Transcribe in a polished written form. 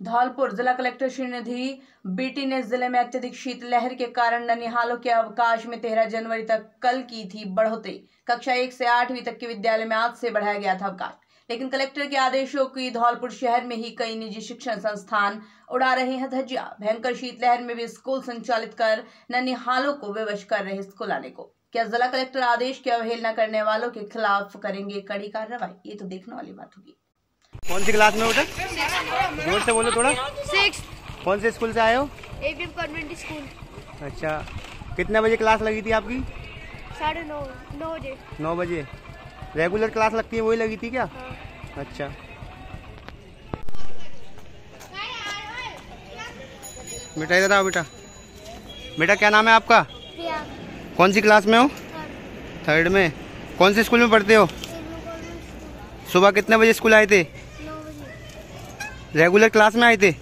धौलपुर जिला collector Srinidhi BT ने जिले में अत्यधिक शीतलहर के कारण ननिहालों के अवकाश में 13 जनवरी तक कल की थी बढ़ोतरी। कक्षा 1 से 8वीं तक के विद्यालय में आज से बढ़ाया गया था अवकाश, लेकिन कलेक्टर के आदेशों की धौलपुर शहर में ही कई निजी शिक्षण संस्थान उड़ा रहे हैं धज्जियां। भयंकर शीतलहर में भी स्कूल संचालित कर ननिहालों को विवश कर रहे स्कूल आने को। क्या जिला कलेक्टर आदेश की अवहेलना करने वालों के खिलाफ करेंगे कड़ी कार्रवाई? ये तो देखने वाली बात होगी। कौन सी क्लास में बेटा? जोर से बोलो थोड़ा। 6। कौन से स्कूल से आए हो? APM convent school. अच्छा, कितने बजे क्लास लगी थी आपकी? 9:30 बजे। 9 बजे। रेगुलर क्लास लगती है वही लगी थी क्या? हाँ। अच्छा, बेटा इधर आओ। बेटा क्या नाम है आपका? प्रिया। कौन सी क्लास में हो? 3rd में। कौन से स्कूल में पढ़ते हो? सुबह कितने बजे स्कूल आए थे? 9 बजे। रेगुलर क्लास में आए थे?